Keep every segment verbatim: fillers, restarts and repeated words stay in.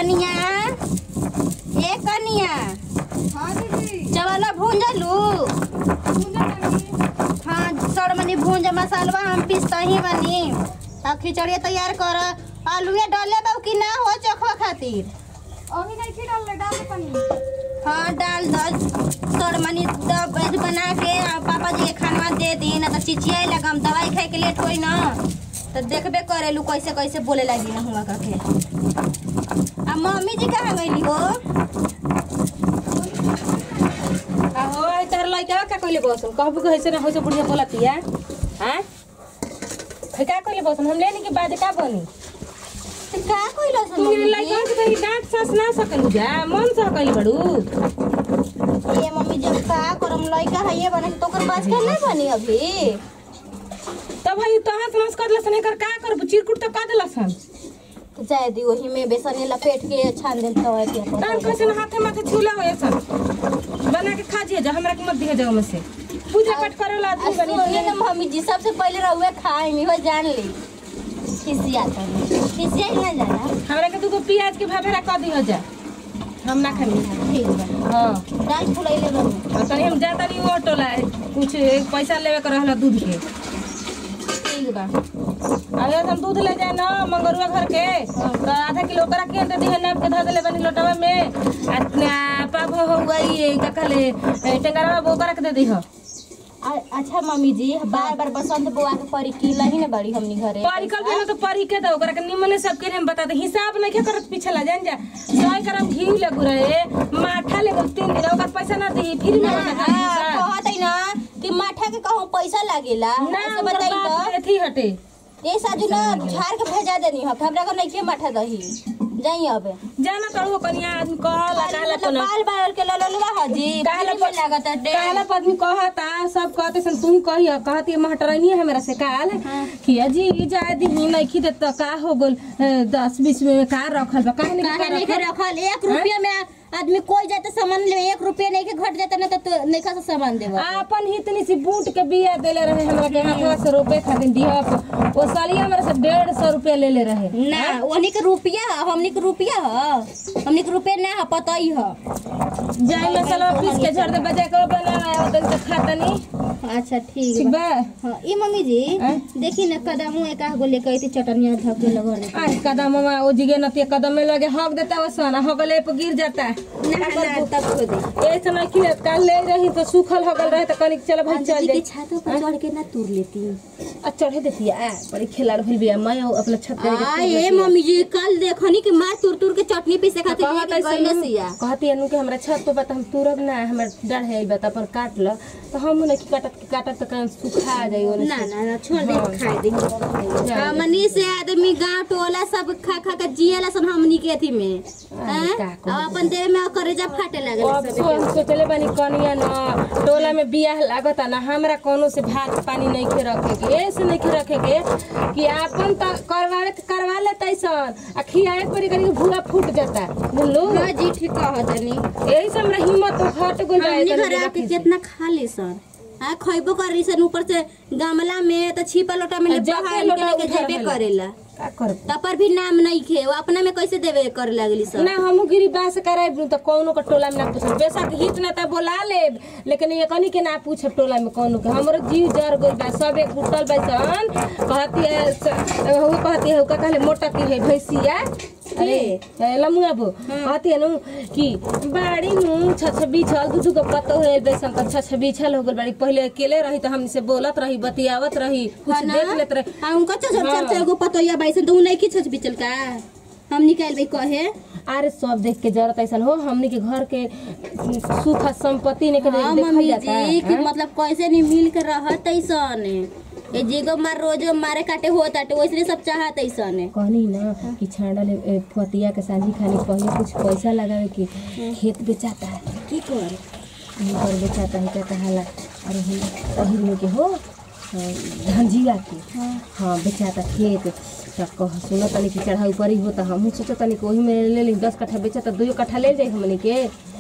कनिया ए कनिया हां दीदी चवला भूंजलू हाँ सड़ मनी भूंज मसालवा हम पिसता ही बनी अब खिचड़ी तैयार कर आलूए डाले बा कि ना हो चखवा खातिर अभी नहीं खी डाल डाल पानी हाँ डाल दो सड़ मनी दब बना के पापा जी के खाना दे दी ना तो चिचिया लगम दवाई खाए के लेट होई ना तो देखबे करेलू कैसे कैसे बोले लगी ना हुआ करके अब मम्मी जी कहाँ गई हो आहो तार लइका का कहले बसन कहबू कैसे ना होसे बुढ़िया बोलतिया हां है का कहले बसन हम लेने के बाद का बनी का कइलो तू लइका के तई डांट सास ना सकलू जा मन से कहली बड़ू ये मम्मी जब का करम लइका है ये बने तो कर बाज के नहीं बनी अभी तब भाई तहां समझ कर लसन कर का करबू चिरकुट तो का देलसन तो जाए दी वही में बेसन लपेट के छान दे तो है के तान कैसे ना हाथे माथे छूला हो ऐसा बना के खा जे जा हमरा के मत दिखे जाओ में से पूजा पाठ करेला आदमी बनी सुनिए ना मम्मी जी सबसे पहले रहुए खाए मी हो जान ली खिसिया तो खिसिया ही ना जाना हमरा के दूगो प्याज के भाभेरा क दी हो जा हम ना खानी ठीक बा हां दाल फुलैले बनी तनी हम जाता नहीं ऑटो ला कुछ पैसा लेवे कर रहला दूध के ठीक बा अरे हम दूध ले जाए ना मंगरुआ घर के तो आधा किलो करा के दे दिहे नाप के ध देले बनी लोटवा में आ पाप हो गई का कहले टेंगरवा बो करा के दे दिह अच्छा मम्मी जी बार बार बसंत बुआ के परी की लही ने बड़ी हमनी घरे परिकल भी तो परी के दो ओकरा के निमने सब के हम बता दे हिसाब नहीं के करत पीछे ला जान जा सौ ग्राम घी लगु रहे माठा ले तीन दिन ओकर पैसा ना दी फिर में कहत है ना कि माठा के कहूं पैसा लागेला ना बताई तो एथी हटे ए साजू ना झाड़ के भेजा देनी ह हमरा को नहीं के माठा दही जाई अब जाना करू कनिया आदमी कहला कहला तो बाल बाल के लललवा हजी कहला पर लागत है कहला आदमी कहता सब कहते सन तू कही कहती महटरनी है हमरा से काल कि अजी जाय दी नहीं खी देत का हो गेल दस बीस में का रखल बा काहे नहीं के रखल एक रुपया में आदमी कोई जाते सामान ले एक रुपया नहीं के घट जाता ना तो नहीं का सामान देबो अपन हितनी सी बूट के बिया देले रहे हमरा के हाथवा से रुपए खातिर दिया ओ साली हमरा से डेढ़ सौ रुपया ले ले रहे ना ओनी के रुपया हमनी के रुपया ह हमनी के रुपया ना ह पतई ह जाई मसाला पीस के झड़ दे बजा के बना ओदन से खातनी अच्छा ठीक बा हां ई मम्मी जी देखी ना कदमो एक आगो लेके आती चटनिया धक के लगा दे आ कदम मामा ओ जिगे नते कदम में लगे हक देता वसना हगले पे गिर जाता ना ना तब खो दे ए समय की काल ले रही तो सूखल हो गल रहे तो कनिक चल भाई चल जाई छातों पर चढ़ के ना तूर लेती आ चढ़े देती आ बड़ी खिलाड़ भइल बिया मैं अपना छत पे आ ए मम्मी जी कल देखनी कि मार तुर तुर के चटनी पीसे खातिर लेके गइले सिया कहती अनु के हमरा छत पे बता हम तुरब ना हमर डर है बता पर काट ल तो हम नहीं काटत के काटत तो कन सुखा जाई ओने ना ना ना छोड़ दे खाए दे हमनी से आदमी गांव टोला सब खा खा के जियाला सन हमनी के अथी में हैं अपन देह में करेजा फाटे लागल अब सोच सोचले बानी कनिया न टोला में बियाह लागत ना हमरा कोनो से भात पानी नहीं खे रखे के ऐसे नहीं खे रखे के कि अपन त करवा करवा लेतै सन आ खियाए परी करी भूरा फूट जाता बोलू हां जी ठीक कहतनी एही से हमरा हिम्मत घट गइल हमनी घर आके कितना खा ले सन हां खइबो करी सन ऊपर से गमला में त छिपा लोटा में बाहर निकल के जेबे करेला का कर तपर भी नाम नहीं खे वो अपना में कैसे देवे कर लागली सब ना हमहु गिरी बास कराइब त कोनो का टोला में ना पूछ बेशक हित ना त बोला ले लेकिन ये कनी के ना पूछ टोला में कोनो के हमरो जीव जर गइल बा सब एक उठल बैसन कहती है वो कहती है का कहले मोटा की है भैंसिया अरे लमुआ बो कहती है नु कि बाड़ी नु छछ बिछल दू दू को पतो है बैसन त छछ बिछल हो गइल बाड़ी पहले अकेले रही त हमसे बोलत रही बतियावत रही कुछ देख लेत रही हम का छछ छछ एगो पतोया बैसन तो नहीं की छछ बिचल का हम निकाल बे कहे अरे सब देख के जरूरत ऐसा हो हमनी के घर के सुख संपत्ति ने के हाँ, देखल जाता जी कि मतलब कैसे नहीं मिल के रहत ऐसन ए जीगो मार रोजो मारे काटे होत आटे वैसे सब चाहत ऐसन कहनी ना कि छाड़ल फतिया के सांझी खाने पहले कुछ पैसा लगावे के खेत बेचाता है की कर घर बेचाता है क्या कहाला और अहिर में के हो धंजिया के हाँ बेचाता खेत अच्छा कह सुनो तनी की चढ़ा ऊपर ही होता हम सोचो तनी को वही में ले ली दस कट्ठा बेचा त दो कट्ठा ले जाई हमनी के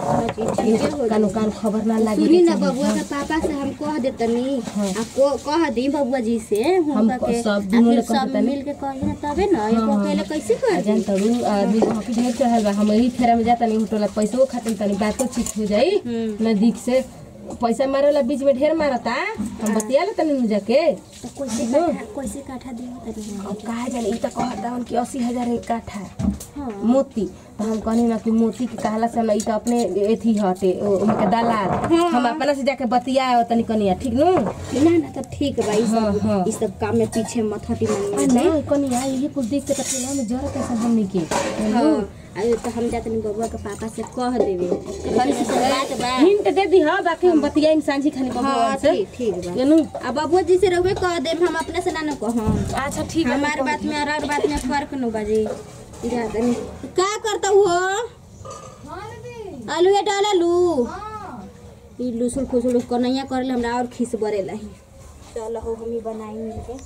कानो कान खबर ना लागे सुनी ना बबुआ के पापा से हम कह देतनी आ को कह दी बबुआ जी से हम के सब दुनो सब मिल के कही ना तबे ना ये अकेले कैसे कर जान तरू आदमी को हकी ढेर चढ़ल बा हम यही फेरा में जाता नहीं होटल पैसो खातिर तनी बातो चीत हो जाई नजदीक से पैसा मारेला बीच में ढेर मारता हम बतिया ले तनी जाके तो कैसे काठा कैसे काठा देव तनी अब कहा जाने ई त कहता हन कि अस्सी हजार एक काठा हां मोती तो हम कहनी ना कि मोती के कहला से हम ई त अपने एथी हटे ओमे के दलाल हम अपना से जाके बतिया तनी कनिया ठीक नु ना ना तो ठीक बा ई सब ई सब काम में पीछे मत हटी मन में नहीं कनिया ये कुछ देख के त ना में जरूरत है हमनी के हां अरे तो हम जातनी बबुआ के पापा से कह देबे घर से बात बा हिंट दे दी हां बाकी हम बतिया इंसान जी खानी बबुआ से ठीक बा केनु अब बबुआ जी से रहबे कह देब हम अपने से ना न कहम अच्छा ठीक है हमार बात में और बात में फर्क न बाजी इधर तनी का करता हो हां दीदी आलू ये डाला लू हां ई लूसुल फुसुल कन्हैया करले हमरा और खिस बरे लही चल हो हम ही बनाई मिल के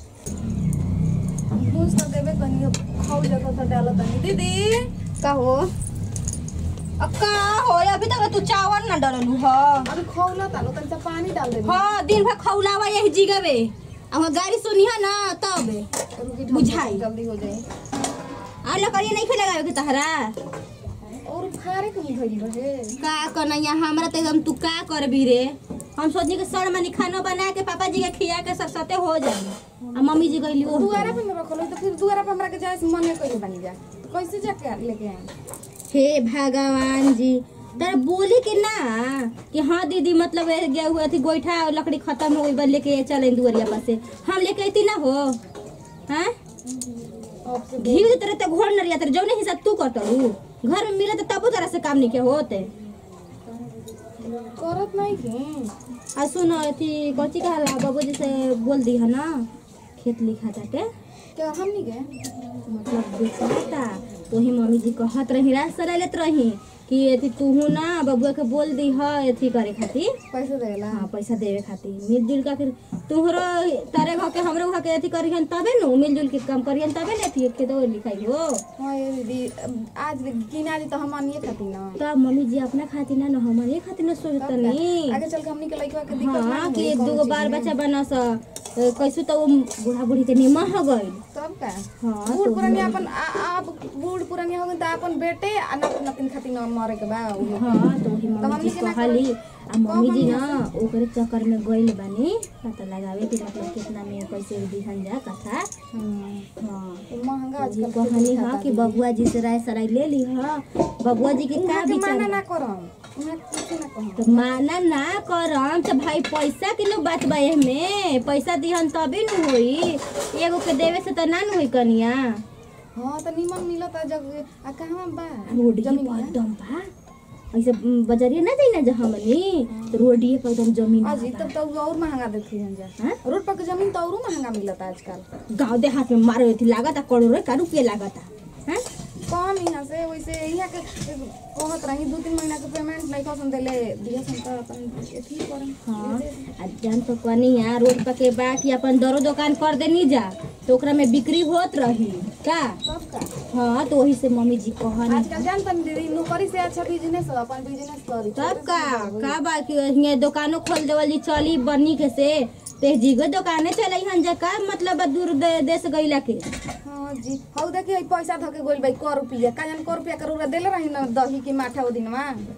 घूस तो देबे कनी खाऊ जगह तो डालो तनी दीदी का हो अक्का हो अभी तक तू चावल ना डाललू ह अभी खौला तालो तनी सा पानी डाल दे हां दिन भर खौलावा यही जिगबे अब गाड़ी सुनिहा ना तब बुझाई जल्दी हो जाए आ लकड़ी नहीं खे लगावे के तहरा और खारे के भइल रहे का कन्हैया हमरा त एकदम तू का करबी रे हम सोचनी के सर मनी खाना बना के पापा जी के खिया के सब सते हो जाई आ मम्मी जी गइली ओ दुआरा पे में रखलो तो फिर दुआरा पे हमरा के जाए से मन कइले बनी जा तो कैसे जाके लेके आए हे भगवान जी तेरा बोली के ना कि हाँ दीदी मतलब गया हुआ थी गोईठा और लकड़ी खत्म हो गई बस लेके चले दुआरिया पास से हम लेके आती ना हो हैं घी की तरह तो घोड़ नरिया तेरे जौने हिसाब तू कटलू घर में मिले तो तबो तरह से काम नहीं के होते करत नहीं के आ सुनो थी कौची कहला बाबू जी से बोल दी है ना खेत लिखा ताटे क्या हमनी के मतलब बेचता तो ही मम्मी जी कहत रही रास्ता ले लेत रही कि एथी तूहू ना बबुआ के बोल दी है एथी करे खातिर पैसे देला हाँ पैसा देवे खातिर मिलजुल का फिर तुहरो तारे घर के हमरो घर के एथी करिहन तबे नु मिलजुल के काम करिहन तबे ने एथी के तो लिखाई हो हां ये दीदी आज गिना दी तो हम आनिए खाती ना तब मम्मी जी अपना खातिर ना न हमरे खातिर न सोचतनी आगे चल के हमनी के लइका के दिक्कत हाँ ना कि एक दूगो बाल बच्चा बनस कैसे तो वो बूढ़ा बूढ़ी के निमा हो गई तब का हाँ बूढ़ पुरानिया अपन आप बूढ़ पुरानिया हो गए तो अपन बेटे आ नतिन नतिन खातिर न मरे के बा उ हाँ तो वही मम्मी जी कहली आ मम्मी जी ना ओकरे चक्कर में गइल बानी पता लगावे कि मतलब कितना में कैसे दिहन जा कथा हाँ महंगा आजकल कहनी हाँ कि बबुआ जी से राय सराय ले ली हाँ बबुआ जी के का के माना विचार ना करम उन्हें कुछ ना कहम तो माना ना करम तो भाई पैसा के लो बात बा में पैसा दिहन तभी न होई एगो के देवे से तो ना न होई कनिया हां त निमन मिलता जग आ कहवा बा रोड जमीन एकदम बा ऐसे बाजारिया ना जाई ना जहां मनी तो रोडिए पर एकदम जमीन अजी तब तो और महंगा देती हैं जा हाँ? रोड पर के जमीन तो और महंगा मिलता आजकल गांव देहात में मारे थी लागत करोड़ का रुपये लागत हैं कम यहाँ से वैसे यहाँ के कहत रही दो तीन महीना के पेमेंट नहीं खसन देले दिया सन त अपन एथी करम हाँ आ जान तो कनी यार रोड पर के बा कि अपन दरो दुकान कर देनी जा तो ओकरा में बिक्री होत रही का तब का हाँ तो वही से मम्मी जी कहनी आजकल जानता नहीं दीदी नौकरी से अच्छा बिजनेस अपन बिजनेस करी तब का का बा कि हियां दुकानो खोल देवली चली बनी के से ते जीगो दुकाने चलाई हन जा का मतलब बा दूर दे, देश गइला के हां जी हौ देखि पैसा धके गोल भाई कर रुपया का जान कर रुपया करूरा देले रही न दही के माठा ओ दिनमा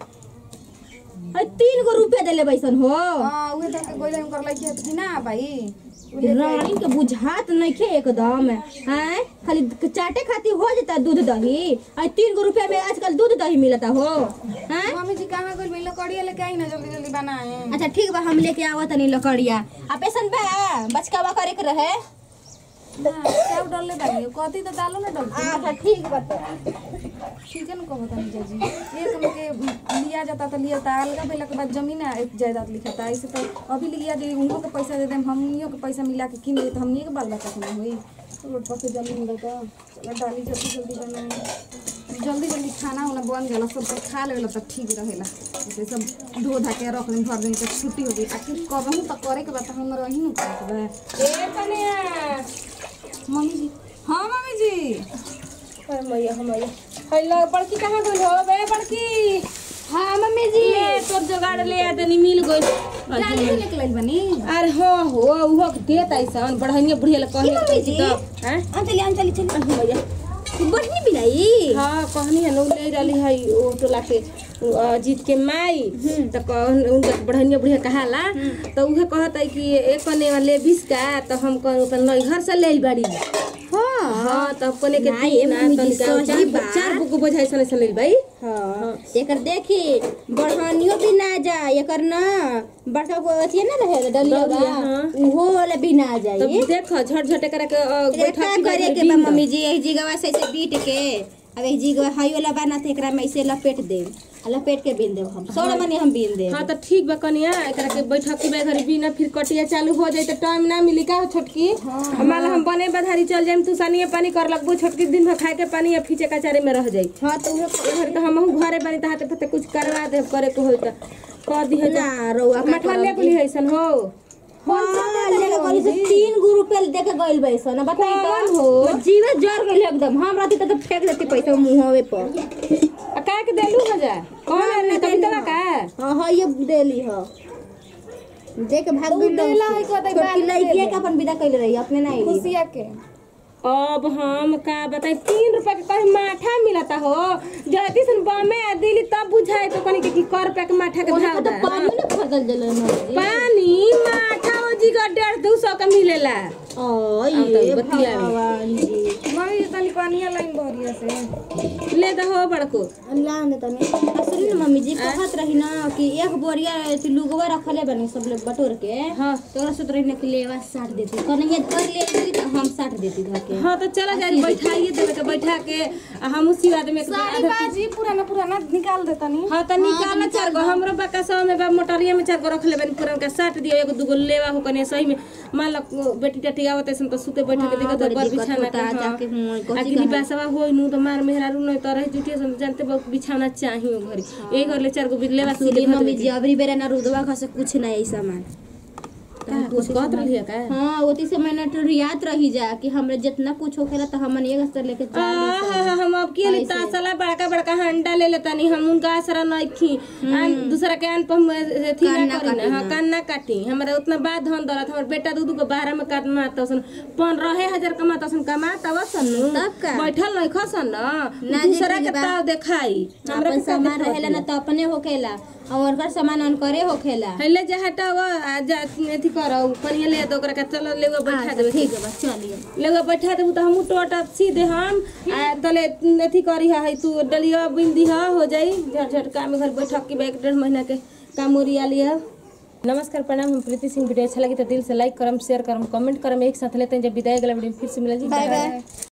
अरे तीन गो रुपया देले बैसन हो हां उहे धके गोल हम कर लै कि ना भाई रानी के बुझात नहीं खे एकदम हैं खाली चाटे खाती हो जाता दूध दही आ तीन गो रुपया में आजकल दूध दही मिलता हो हैं मम्मी जी कहां गइल भाई लकड़िया लेके आई ना जल्दी जल्दी बनाए अच्छा ठीक बा हम लेके आवत तनी लकड़िया आ पेशन बा बचकावा करे के रहे ना क्या डाल ले बानी कथी तो डालो ना डाल अच्छा ठीक बा ठीक है ना कहत नहीं जाजी एक में के लिया जाता तो लिया ता अलगा बेला के बाद जमीन एक जायदाद लिखता ऐसे तो अभी लिया दे उनको के पैसा दे देम हमनियो के पैसा मिला के किन ले तो हमनियो के बाल बच्चा के होई रोड पर से जमीन मिल तो चलो डाली जल्दी जल्दी बनाए जल्दी जल्दी खाना वाला बन गेला सब तो खा लेला तो ठीक रहेला ऐसे सब धो धा के रख दिन भर दिन के छुट्टी हो गई आखिर कहूं तो करे के बात हम रही न करत बा ए कन्या मम्मी जी हाँ मम्मी जी। अरे मैया हम मैया हेलो बड़की कहाँ गइल हो बे बड़की? हाँ मम्मी जी ले तोर जोगाड़ ले आ तनी मिल गइल। डाली से निकलल बनी। अरे हाँ हो उहो के देत ऐसन बढ़िया बुढ़िया ले कहनी मम्मी जी हैं अंचली अंचली चली अरे मैया बढ़नी बिलाई हाँ कहनी है नौ ले रहली है ओ टोला के अ, जीत के माई तो कहन उनका बढ़िया बुढ़िया कहाला तो उहे कहत है कि एक कने ले बीस का तो हम कहन तो नई घर से ले बाड़ी हाँ हाँ तो कोने के ना, ये तीन मम्मी जी तनिका सही चार बा। चार बुक बोझा ऐसा ऐसा ले भाई हाँ एकर देखी बढ़नियो भी ना जाए एकर ना बड़का को अथी ना रहे डलिया डलिया, हाँ। उहो वाला भी ना जाए तब देखो झट झट करे के अ, एकरा बैठा का के करे बैठ के बा बिन दो। मम्मी जी एक जीगवा से ऐसे बीट के अब एक जीगवा हाई वाला बना त एकरा में ऐसे लपेट दे आ लपेट के बीन देब हम सोड़ मनी हम बीन देब हाँ तो ठीक बा कनिया एकरा के बैठक के घरी बिना फिर कटिया चालू हो जाए तो टाइम ना मिली का छोटकी हमारा हम बने बधारी चल जाए तू सानिए पानी कर लगबो छोटकी दिन भर खाए के पानी या फीचे कचारे में रह जाई हाँ तो उहे घर तो हम घरे बनी तो हाथे पते कुछ करवा दे करे के होई तो कर दी है ना रउआ का मठवा ले पुली ऐसन हो हाँ लेके गली से तीन गो रुपया देके गइल बैसो ना बताई कौन तो हो? जीवे जर गइल एकदम हम रहती तो फेंक देती पैसा मुंहवे पर आ का के देलू हजार कौन हाँ, है ना कविता देली का हाँ हाँ ये देली ह देख भाग तो गइल देला है कहतै बाद छोटकी में लड़की देले। के अपन विदा कइले रही अपने ना आइली खुशिया के। अब हम का बताई तीन रुपया के कहीं माठा मिलता हो जल्दी से बमे दिली तब बुझाए तो कनी के की कर रुपया के माठा के ओने भाव तो बा। पानी ना खरीदल जले ना पानी माठा ओ जी का डेढ़ दो सौ का मिलेला ओ अब तो ये बतिया में। भगवान जी मम्मी जी तनी पानिया लाइन बहरिया से। ले दो हो बड़को अल्लाह ने तनी असली ना मम्मी जी कहत रही ना कि एक बोरिया तू लुगवा रखले बनी सब लोग बटोर के हाँ। तो ओकरा से रही के लेवा साट देती कन्हैया कर ले ली तो हम साट देती धके हाँ तो चला जाए बैठाइए देवे के बैठा के आ हम उसी आदमी के साड़ी बाजी पुराना पुराना निकाल देतनी। हाँ तो निकाल चार गो हमरो बका सौ में बा मोटरिया में चार गो रख लेबे पुरन का साट दियो एगो दूगो लेवा हो कने सही में मान लो बेटी टटी आवत ऐसन तो सुते बैठे के देखत बर बिछाना के जाके हुआ आ कि बासवा होई नु तो मार मेहरारू न तो रह जुटिए सन जानते बा बिछाना चाहिए घरी ए घर ले चार गो बिगलेवा सुली मम्मी जी अबरी बेरा ना रुदवा खा से कुछ नहीं ऐसा मान कुछ कहत रही का हाँ ओती से मैंने तो रियात रही जा कि हमरे जितना कुछ होखेला तो हमन एक स्तर लेके जा आहा हम अब के लिए तासला बड़का बड़का हंडा ले लेतानी हम उनका आसरा नहीं खी दूसरा के अन पर थी ना करी ना हां कान ना काटी हमरा उतना बाद धन दौलत हमर बेटा दूध को बारह में काट मारता सन पंद्रह हजार कमाता सन कमाता वसन तब का? बैठल नहीं खसन ना ना दूसरा जी, के बा। ताव देखाई हमरा अपन सामान रहेला ना तो अपने होखेला और ओकर सामान अनकरे होखेला हेले जे हटाव आ जा एथी करो कनिया ले तो ओकरा के चलो लेवा बैठा देबे ठीक है बस चलिए लेगा बैठा देबू तो हम टोटा सीधे हम आ तले अथी करी है तू डलिया बिंदी हा हो जाई झट झट काम घर बैठक के एक डेढ़ महीना के काम ओरिया लिया। नमस्कार प्रणाम हम प्रीति सिंह वीडियो अच्छा लगी तो दिल से लाइक करम शेयर करम कमेंट करम एक साथ लेते हैं जब विदाई अगला वीडियो फिर से मिलेगी बाय बाय।